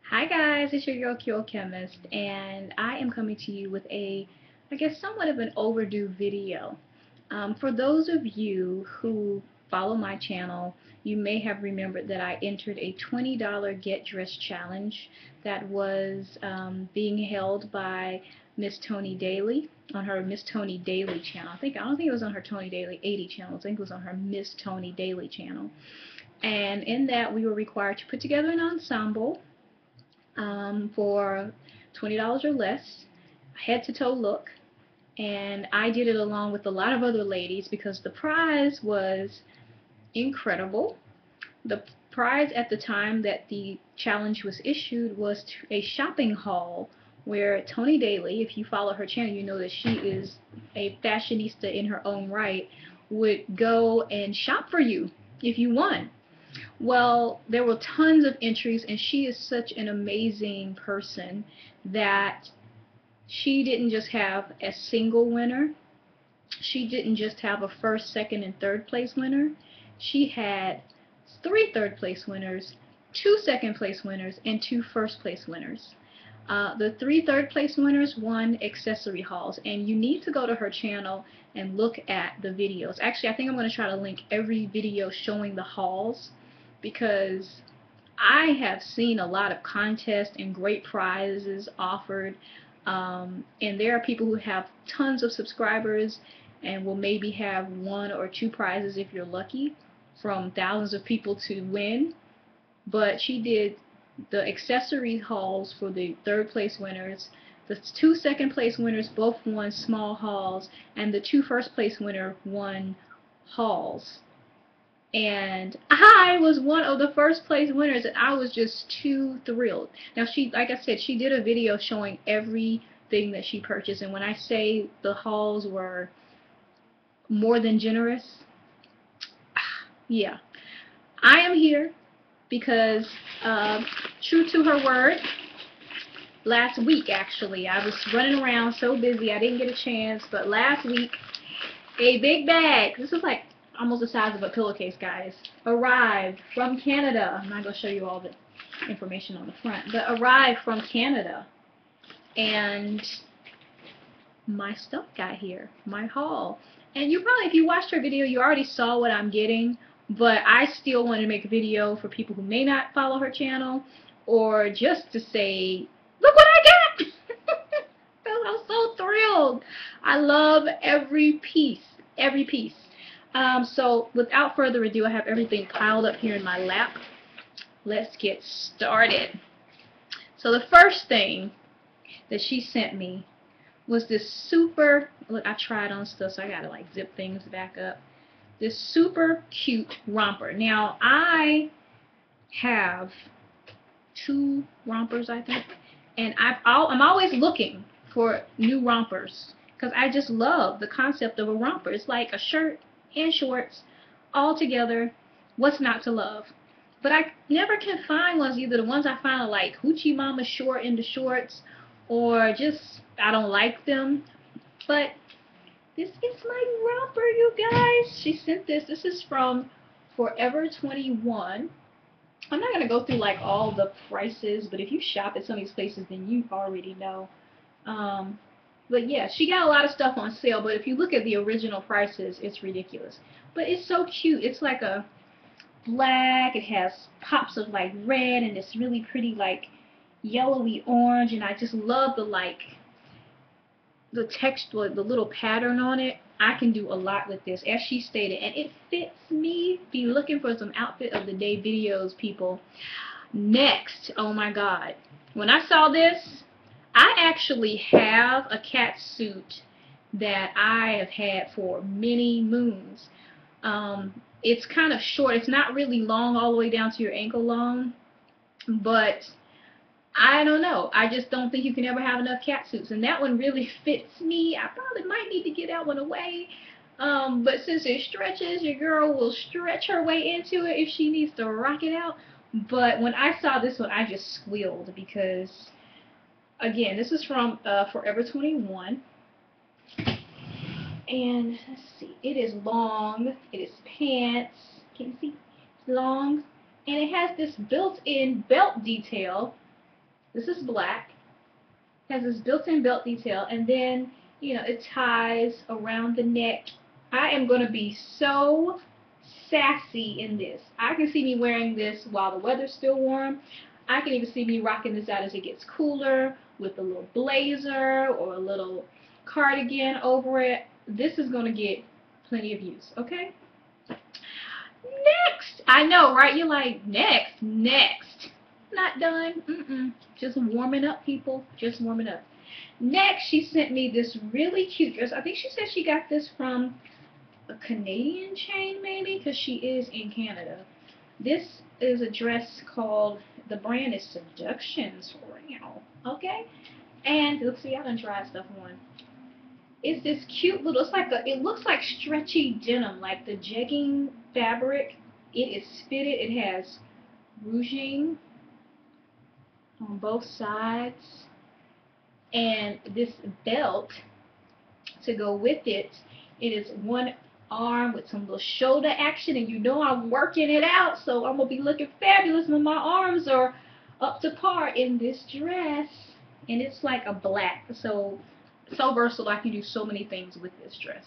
Hi guys, it's your girl Kyo Chemist, and I am coming to you with I guess, somewhat of an overdue video. For those of you who follow my channel, you may have remembered that I entered a $20 Get Dressed Challenge that was being held by Miss Tony Daly on her Miss Tony Daly channel. I don't think it was on her Tony Daly 80 channel. I think it was on her Miss Tony Daly channel. And in that, we were required to put together an ensemble for $20 or less, head to toe look, and I did it along with a lot of other ladies because the prize was incredible. The prize at the time that the challenge was issued was a shopping haul where Tony Daly, if you follow her channel, you know that she is a fashionista in her own right, would go and shop for you if you won. Well, there were tons of entries, and she is such an amazing person that she didn't just have a single winner. She didn't just have a first, second, and third place winner. She had 3 third place winners, 2 second place winners, and 2 first place winners. The 3 third place winners won accessory hauls, and you need to go to her channel and look at the videos. Actually, I think I'm going to try to link every video showing the hauls because I have seen a lot of contests and great prizes offered, and there are people who have tons of subscribers and will maybe have 1 or 2 prizes if you're lucky from thousands of people to win. But she did the accessory hauls for the third place winners. The 2 second place winners both won small hauls, and the 2 first place winner won hauls. And I was one of the first place winners, and I was just too thrilled. Now, like I said, she did a video showing everything that she purchased, and when I say the hauls were more than generous, yeah. I am here because, true to her word, last week actually, I was running around so busy I didn't get a chance, but last week, a big bag, this is like almost the size of a pillowcase, guys, arrived from Canada. I'm not going to show you all the information on the front, but arrived from Canada. And my stuff got here, my haul. And you probably, if you watched her video, you already saw what I'm getting, but I still want to make a video for people who may not follow her channel, or just to say, look what I got! I'm so thrilled. I love every piece, every piece. So without further ado, I have everything piled up here in my lap. Let's get started. So the first thing that she sent me was this super, look, I tried on stuff, so I gotta like zip things back up. This super cute romper. Now, I have 2 rompers, I think, and I'm always looking for new rompers because I just love the concept of a romper. It's like a shirt and shorts all together. What's not to love? But I never can find ones. Either the ones I find are like Hoochie Mama short into shorts, or just I don't like them. But this is my romper, you guys. She sent this. This is from Forever 21. I'm not going to go through like all the prices, but if you shop at some of these places, then you already know. But yeah, she got a lot of stuff on sale, but if you look at the original prices, it's ridiculous. But it's so cute. It's like a black, it has pops of like red, and it's really pretty like yellowy orange, and I just love the texture, the little pattern on it. I can do a lot with this, as she stated, and it fits me. Be looking for some outfit of the day videos, people. Next, oh my god, when I saw this, I actually have a cat suit that I have had for many moons. It's kind of short. It's not really long all the way down to your ankle long, but I don't know. I just don't think you can ever have enough cat suits, and that one really fits me. I probably might need to get that one away. But since it stretches, your girl will stretch her way into it if she needs to rock it out. But when I saw this one, I just squealed because, again, this is from Forever 21. And let's see, it is long, it is pants, can you see? It's long, and it has this built-in belt detail This is black. Has this built-in belt detail, and then, you know, it ties around the neck. I am going to be so sassy in this. I can see me wearing this while the weather's still warm. I can even see me rocking this out as it gets cooler with a little blazer or a little cardigan over it. This is going to get plenty of use, okay? Next! I know, right? You're like, next. Not done. Just warming up, people. Just warming up. Next, she sent me this really cute dress. I think she said she got this from a Canadian chain, maybe, because she is in Canada. This is a dress called, the brand is Seductions, okay? And let's see, I done tried stuff on. It's this cute little, it looks like stretchy denim, like the jegging fabric. It is fitted. It has ruching on both sides, and this belt to go with it. It is one arm with some little shoulder action, and you know I'm working it out, so I'm gonna be looking fabulous when my arms are up to par in this dress. And it's like a black, so versatile. I can do so many things with this dress.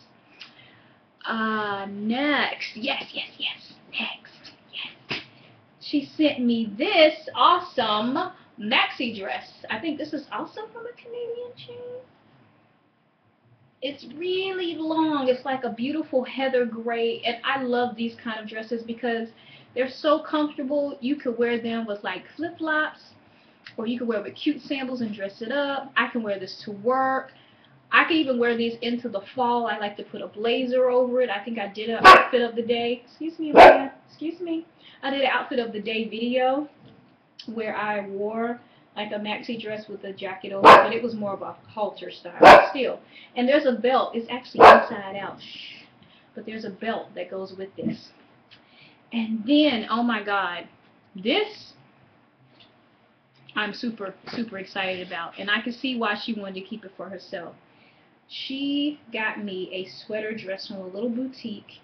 Next, next. She sent me this awesome maxi dress. I think this is also from a Canadian chain. It's really long. It's like a beautiful heather gray, and I love these kind of dresses because they're so comfortable. You could wear them with like flip-flops, or you could wear with cute sandals and dress it up. I can wear this to work. I can even wear these into the fall. I like to put a blazer over it. I think I did an outfit of the day. Excuse me, Leah. Excuse me. I did an outfit of the day video where I wore like a maxi dress with a jacket over it, but it was more of a halter style still. And there's a belt. It's actually inside out. But there's a belt that goes with this. And then, oh my God, this I'm super excited about. And I can see why she wanted to keep it for herself. She got me a sweater dress from a little boutique.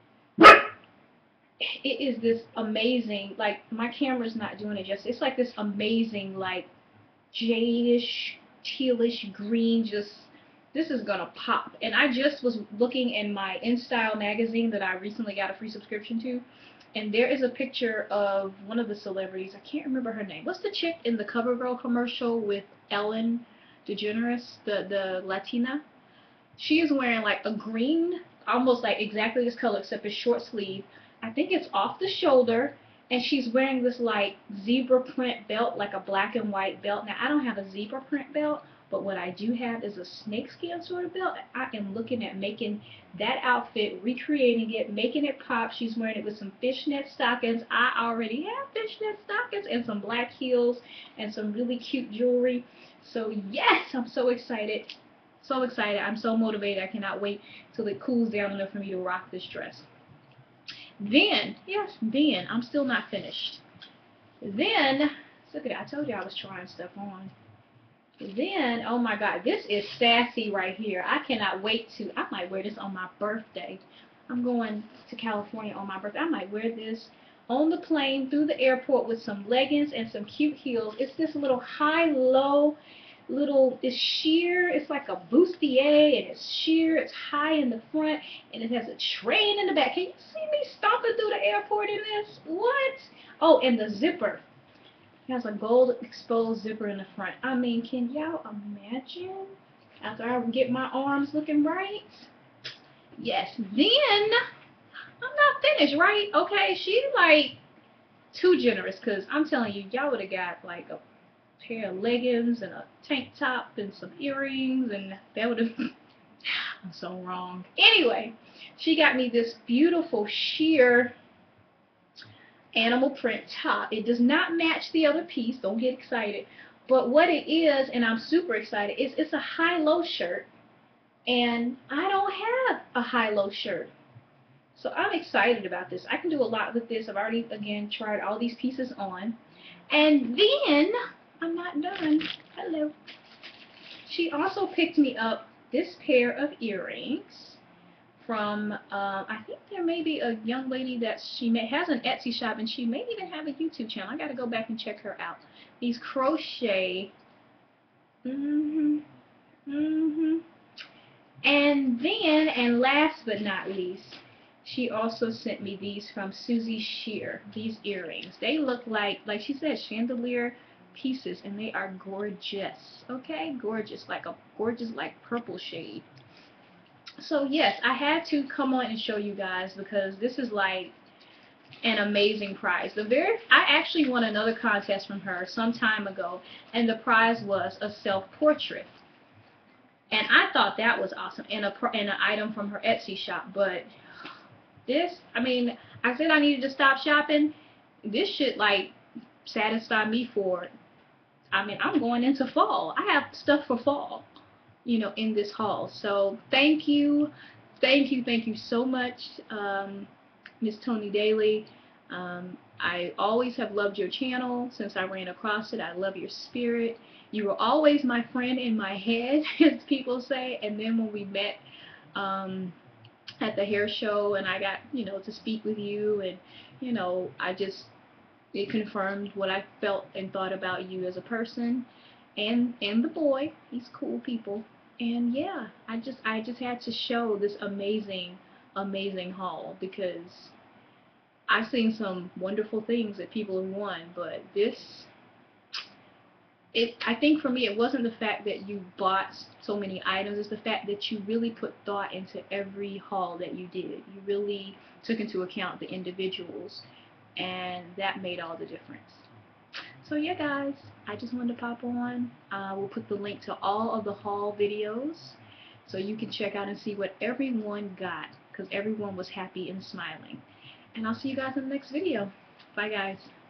It is this amazing, like, my camera's not doing it justice. It's like this amazing, like, jadish, tealish green, this is gonna pop. And I just was looking in my InStyle magazine that I recently got a free subscription to, and there is a picture of one of the celebrities. I can't remember her name. What's the chick in the CoverGirl commercial with Ellen DeGeneres, the Latina? She is wearing like a green, almost like exactly this color except it's short sleeve. I think it's off the shoulder, and she's wearing this like zebra print belt, like a black and white belt. Now I don't have a zebra print belt, but what I do have is a snakeskin sort of belt. I am looking at making that outfit, recreating it, making it pop. She's wearing it with some fishnet stockings. I already have fishnet stockings and some black heels and some really cute jewelry. So yes, I'm so excited. So excited. I'm so motivated. I cannot wait till it cools down enough for me to rock this dress. Then, I'm still not finished. Then, look at it. I told you I was trying stuff on. Then, oh my God, this is sassy right here. I cannot wait to, I might wear this on my birthday. I'm going to California on my birthday. I might wear this on the plane through the airport with some leggings and some cute heels. It's this little high-low, it's sheer. It's like a bustier, and it's sheer. It's high in the front, and it has a train in the back. Can you see me stomping through the airport in this? What? Oh, and the zipper. It has a gold exposed zipper in the front. I mean, can y'all imagine? After I get my arms looking right? Yes. Then, I'm not finished, right? Okay, she's like too generous, because I'm telling you, y'all would have got like a pair of leggings and a tank top and some earrings, and that would have I'm so wrong. Anyway, she got me this beautiful sheer animal print top. It does not match the other piece, don't get excited, but what it is, and I'm super excited, is it's a high-low shirt, and I don't have a high-low shirt. So I'm excited about this. I can do a lot with this. I've already, again, tried all these pieces on. And then I'm not done. Hello. She also picked me up this pair of earrings from, I think there may be a young lady that has an Etsy shop, and she may even have a YouTube channel. I got to go back and check her out. These crochet. Mhm. Mhm. And then, and last but not least, she also sent me these from Susie Shear. These earrings. They look like she said, chandelier pieces, and they are gorgeous. Okay, gorgeous, like a gorgeous, like purple shade. So yes, I had to come on and show you guys because this is like an amazing prize. I actually won another contest from her some time ago, and the prize was a self-portrait. And I thought that was awesome, and an item from her Etsy shop. But this, I mean, I said I needed to stop shopping. This should like satisfy me for. I mean, I'm going into fall. I have stuff for fall, in this haul. So thank you so much, Miss Toni Daly. I always have loved your channel since I ran across it. I love your spirit. You were always my friend in my head, as people say. And then when we met at the hair show, and I got to speak with you, and it confirmed what I felt and thought about you as a person, and the boy. He's cool people. And yeah, I just had to show this amazing haul because I've seen some wonderful things that people have won, but I think for me it wasn't the fact that you bought so many items, it's the fact that you really put thought into every haul that you did. You really took into account the individuals, and that made all the difference. So yeah, guys, I just wanted to pop on. We'll put the link to all of the haul videos so you can check out and see what everyone got, because everyone was happy and smiling. And I'll see you guys in the next video. Bye, guys.